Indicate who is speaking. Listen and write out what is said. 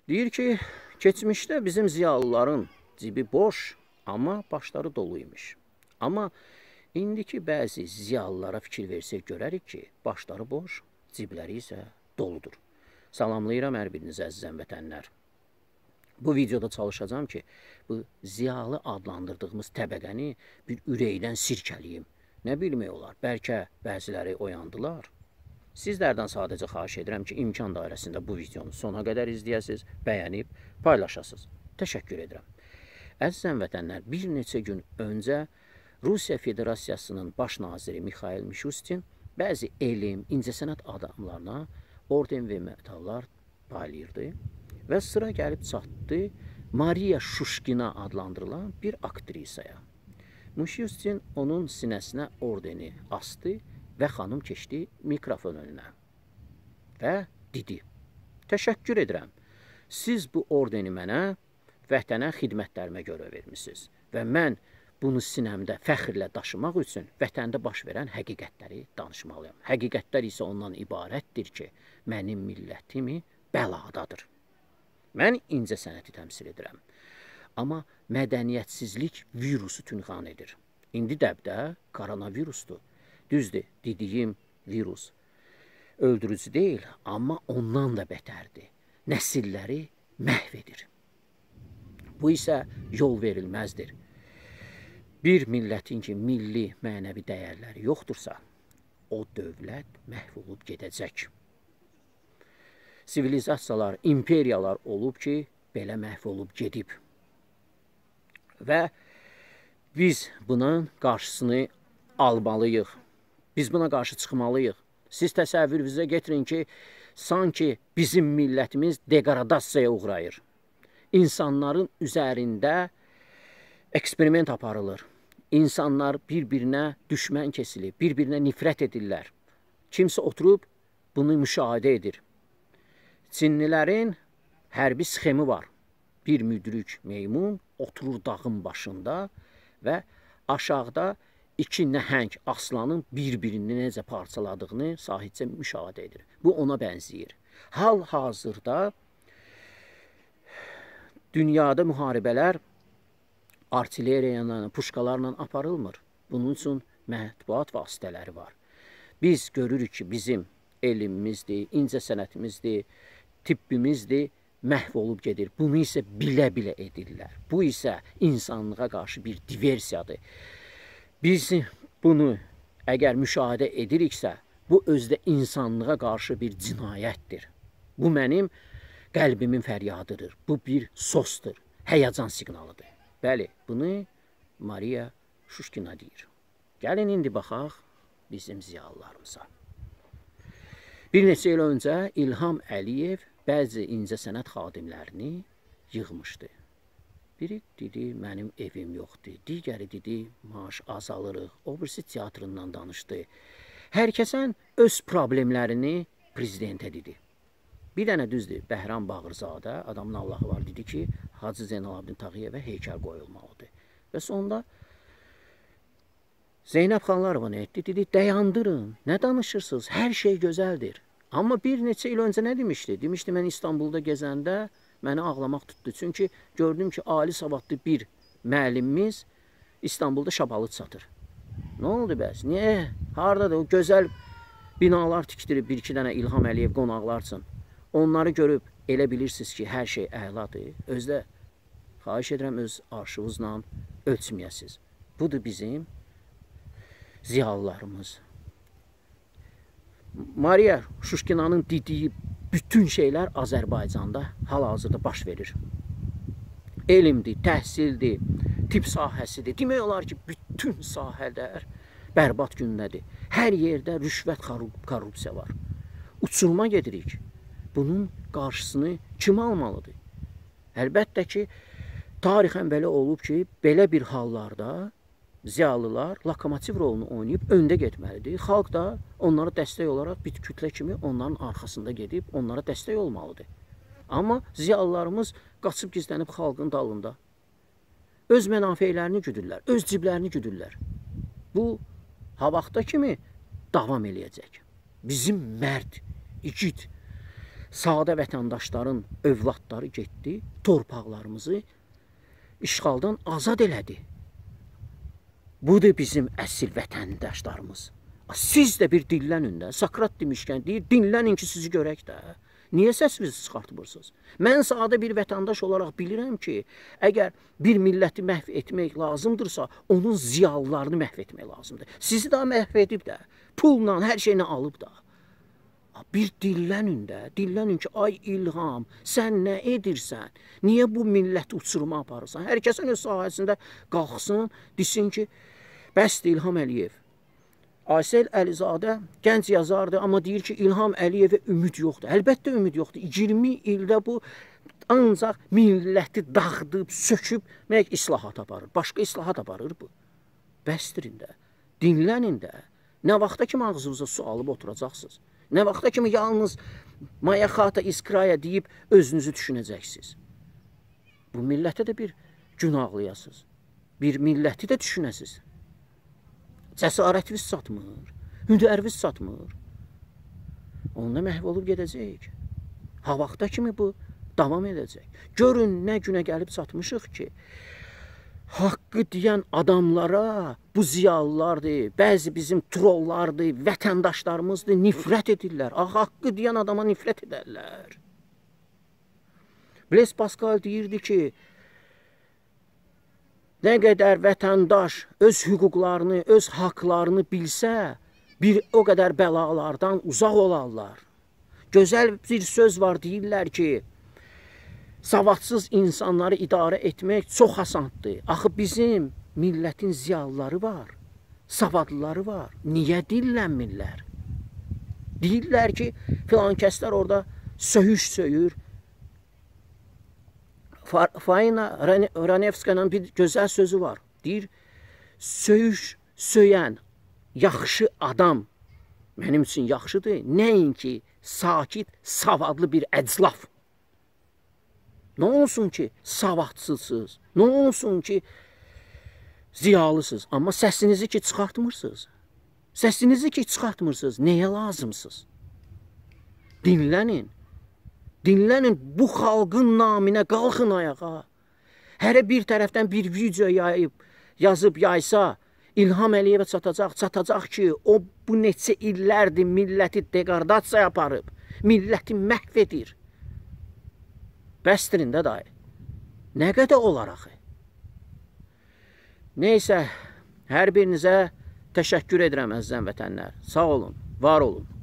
Speaker 1: Deyir ki, keçmişdə bizim ziyalıların cibi boş, amma başları doluymuş. Amma indiki bəzi ziyalılara fikir versək görərik ki, başları boş, cibləri isə doludur. Salamlayıram hər biriniz əzizən vətənlər. Bu videoda çalışacağım ki, bu ziyalı adlandırdığımız təbəqəni bir ürəkdən sirkəliyim. Nə bilmək olar, bəlkə bəziləri oyandılar. Sizlərdən sadəcə xahiş edirəm ki, imkan dairəsində bu videonu sona qədər izləyəsiniz, bəyənib, paylaşasınız. Təşəkkür edirəm. Əzizən vətənlər, bir neçə gün öncə Rusiya Federasiyasının baş naziri Mikhail Mishustin bəzi elm, incəsənət adamlarına orden və medallar paylayırdı və sıra gəlib çatdı Mariya Şuşkina adlandırılan bir aktrisaya. Mishustin onun sinəsinə ordeni astı və xanım keçdi mikrofon önünə və dedi: "Təşəkkür edirəm. Siz bu ordeni mənə vətənə xidmətlərimə görə vermisiniz və mən bunu sinəmdə fəxrlə daşımaq üçün vətəndə baş verən həqiqətləri danışmalıyam. Həqiqətlər isə ondan ibarətdir ki, mənim millətimi bəladadır. Mən incəsənəti təmsil edirəm. Amma mədəniyyətsizlik virusu tünxan edir. İndi dəbdə koronavirusdur. Düzdür, dediyim virus öldürücü deyil, amma ondan da bətərdir. Nəsilləri məhv edir. Bu isə yol verilməzdir. Bir millətin ki, milli mənəvi dəyərləri yoxdursa, o dövlət məhv olub gedəcək. Sivilizasiyalar, imperiyalar olub ki, belə məhv olub gedib. Və biz bunun qarşısını almalıyıq. Biz buna qarşı çıxmalıyıq. Siz təsəvvürünüzə getirin ki, sanki bizim millətimiz degradasiyaya uğrayır. İnsanların üzərində eksperiment aparılır. İnsanlar bir-birinə düşmən kesilir, bir-birinə nifrət edirlər. Kimsə oturub bunu müşahidə edir. Çinlilərin hərbi sxemi var. Bir müdrik meymun oturur dağın başında və aşağıda iki nəhəng aslanın bir-birini necə parçaladığını sahicə müşahidə edir. Bu ona bənzəyir. Hal-hazırda dünyada müharibələr artilleriya ilə, puşkalarla aparılmır. Bunun üçün mətbuat vasitələri var. Biz görürük ki, bizim elmimizdir, incəsənətimizdir, tibbimizdir, məhv olub gedir. Bunu isə bilə-bilə edirlər. Bu isə insanlığa qarşı bir diversiyadır. Biz bunu əgər müşahidə ediriksə, bu özdə insanlığa qarşı bir cinayətdir. Bu mənim qəlbimin fəryadıdır. Bu bir sosdur, həyəcan siqnalıdır. Bəli, bunu Mariya Şuşkina deyir. Gəlin indi baxaq bizim ziyalılarımıza. Bir neçə il öncə İlham Əliyev bəzi incəsənət xadimlərini yığmışdı. Biri dedi, mənim evim yoxdur. Digəri dedi, maaş azalırıq. O birisi teatrından danışdı. Hər kəsən öz problemlərini prezidentə dedi. Bir dənə düzdür, Bəhram Bağırzadə, adamın Allahı var, dedi ki, Hacı Zeynalabdin Tağıyevə heykəl qoyulmalıdır. Və sonunda Zeynəb Xanlarova nə etdi? Dedi, dayandırın, nə danışırsınız, hər şey gözəldir. Amma bir neçə il öncə nə demişdi? Demişdi, mən İstanbulda gezəndə məni ağlamaq tutdu. Çünki gördüm ki, ali savadlı bir müəllimimiz İstanbulda şabalıd satır. Nə oldu bəs? Niyə? Haradadır? O gözəl binalar tikdirib bir-iki dənə İlham Əliyev qonaqlar üçün. Onları görüb elə bilirsiniz ki, hər şey əladır. Özdə, xahiş edirəm, öz arşivizlə ölçməyəsiniz. Budur bizim ziyalılarımız. Mariya Şuşkinanın dediyi bütün şeylər Azərbaycanda hal-hazırda baş verir. Elmdir, təhsildir, tibb sahəsidir. Demək olar ki, bütün sahələr bərbad gündədir. Hər yerdə rüşvət, korrupsiya var. Uçuruma gedirik. Bunun qarşısını kim almalıdır? Əlbəttə ki, tarixən belə olub ki, belə bir hallarda ziyalılar lokomotiv rolunu oynayıb öndə getməlidir. Xalq da onlara dəstək olaraq bir kütlə kimi onların arxasında gedib onlara dəstək olmalıdır. Amma ziyalılarımız qaçıb gizlənib xalqın dalında. Öz mənafeylərini güdürlər, öz ciblərini güdürlər. Bu, havaqda kimi davam eləyəcək. Bizim mərd, igid, sadə vətəndaşların övladları getdi, torpaqlarımızı işğaldan azad elədi. Budur bizim əsl vətəndaşlarımız. Siz də bir dinlənin də. Sakrat demişkən deyir, dinlənin ki, sizi görək də. Niyə səsinizi çıxartmırsınız? Mən sadə bir vətəndaş olaraq bilirəm ki, əgər bir milləti məhv etmək lazımdırsa, onun ziyalılarını məhv etmək lazımdır. Sizi də məhv edib də, pulla, hər şeyini alıb da. Bir dillənin də, dillənin ki, ay İlham, sən nə edirsən? Niyə bu milləti uçuruma aparırsan? Hər kəsin öz sahəsində qalxsın, desin ki, bəsdir İlham Əliyev. Aysel Əlizadə gənc yazardı, amma deyir ki, İlham Əliyevə ümid yoxdur. Əlbəttə ümid yoxdur. 20 ildə bu ancaq milləti dağıdıb, söküb, məyək islahat aparır. Başqa islahat aparır bu. Bəsdirin də, dinlənin də. Nə vaxta kimi ağzınıza su alıb oturacaqsınız? Nə vaxta kimi yalnız Maya Xata İskraya deyib özünüzü düşünəcəksiniz? Bu millətə də bir günahlayasınız. Bir milləti də düşünəsiniz. Cəsarətiniz satmır, hündəriniz satmır. Onda məhv olub gedəcək. Ha vaxta kimi bu davam edəcək. Görün nə günə gəlib çatmışıq ki, haqqı deyən adamlara bu ziyalılardır, bəzi bizim trollardır, vətəndaşlarımızdır, nifrət edirlər. Haqqı deyən adama nifrət edərlər. Blaise Pascal deyirdi ki, nə qədər vətəndaş öz hüquqlarını, öz haqlarını bilsə, bir o qədər bəlalardan uzaq olarlar. Gözəl bir söz var, deyirlər ki, savadsız insanları idarə etmək çox asandır. Axı bizim millətin ziyalıları var, savadlıları var. Niyə dillənmirlər? Deyirlər ki, filan kəslər orada söyüş söyür. Faina Ranevska'nın bir gözəl sözü var. Deyir, söyüş söyən yaxşı adam mənim üçün yaxşıdır. Nəinki sakit, savadlı bir əclaf. Nə olsun ki, savadsızsınız, nə olsun ki, ziyalısınız, amma səsinizi ki, çıxartmırsınız. Səsinizi ki, çıxartmırsınız, nəyə lazımsınız? Dinlənin. Dinlənin, bu xalqın naminə qalxın ayağa. Hərə bir tərəfdən bir video yazıb yaysa, İlham Əliyevə çatacaq ki, o bu neçə illərdir milləti deqardasiya aparıb, milləti məhv edir. Bəsdirin də dayı. Nə qədər olaraq? Neysə, hər birinizə təşəkkür edirəm əzizən vətənlər. Sağ olun, var olun.